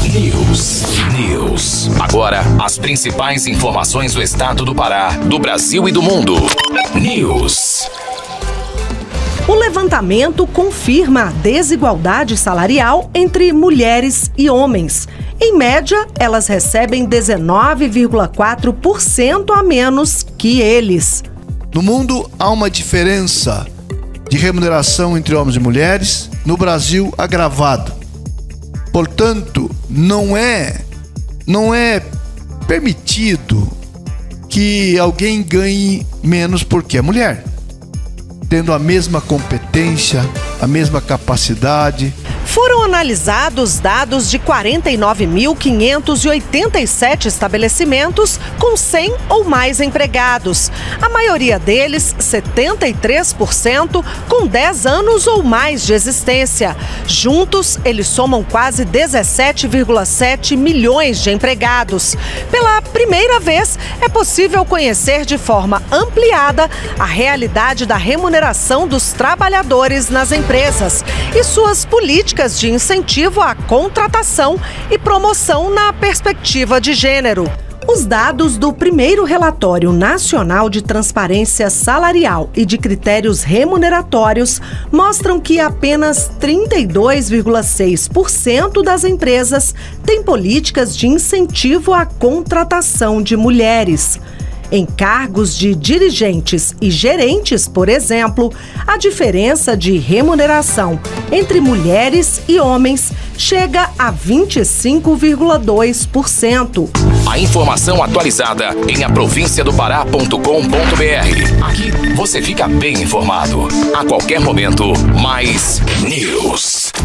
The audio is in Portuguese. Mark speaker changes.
Speaker 1: News. Agora, as principais informações do estado do Pará, do Brasil e do mundo. News.
Speaker 2: O levantamento confirma a desigualdade salarial entre mulheres e homens. Em média, elas recebem 19,4% a menos que eles.
Speaker 3: No mundo, há uma diferença de remuneração entre homens e mulheres, no Brasil, agravado. Portanto, não é permitido que alguém ganhe menos porque é mulher, tendo a mesma competência, a mesma capacidade.
Speaker 2: Foram analisados dados de 49.587 estabelecimentos com 100 ou mais empregados. A maioria deles, 73%, com 10 anos ou mais de existência. Juntos, eles somam quase 17,7 milhões de empregados. Pela primeira vez, é possível conhecer de forma ampliada a realidade da remuneração dos trabalhadores nas empresas e suas políticas de incentivo à contratação e promoção na perspectiva de gênero. Os dados do primeiro Relatório Nacional de Transparência Salarial e de Critérios Remuneratórios mostram que apenas 32,6% das empresas têm políticas de incentivo à contratação de mulheres. Em cargos de dirigentes e gerentes, por exemplo, a diferença de remuneração entre mulheres e homens chega a 25,2%.
Speaker 1: A informação atualizada em aprovinciadopará.com.br. Aqui você fica bem informado. A qualquer momento, mais News.